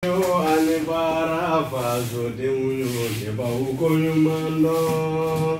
Anibara faso de unyo de baukonyo mando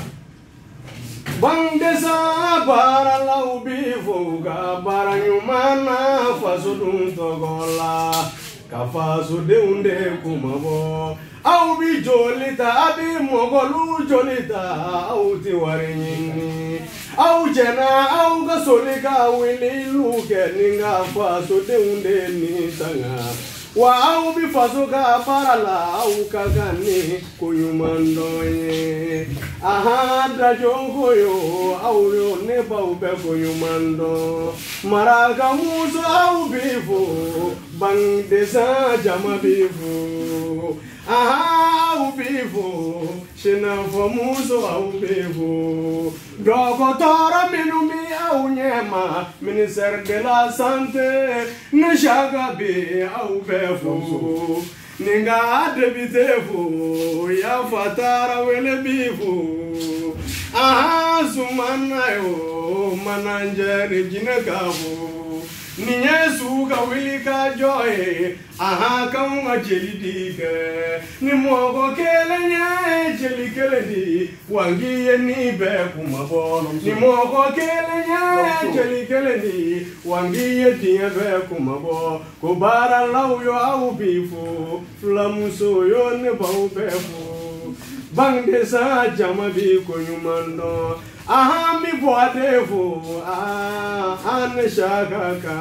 Bangdesa para laubi fuga para nyumana faso dun togola Kafaso de unde kumabo Au bi jolita abi mogolu jolita au tiwarini Au jena au gasolika wili luke ninga faso de unde ni tanga Wa au bi faso ka parala au kagani kuyumandoye Aha drajongo yo au yo neba ube kuyumando Maraka muso au bifu Bangdesa jama bifu Aha au bifu Shina famuso au bifu Dokotoro minumi au nyema Ministère de la santé Nishaga bi au befu Ninga debitefu Ya fatara wele bifu Aha sumana yo Mananjeri jinekafu Ninyesu ka wili ka joy Aha kaunga jeli dike Ni mwoko kele nye jeli kele di Wangiye ni beku mabo Ni mwoko kele nye jeli kele di Wangiye tiye beku mabo Kubara lau yo au bifu Flamuso yo ne bau befu Bangdesa jama bi konyumando Aha mi boadefu ane shakaka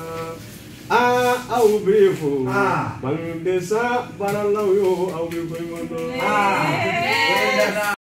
au bifu Bangdesa baralau yo au bifu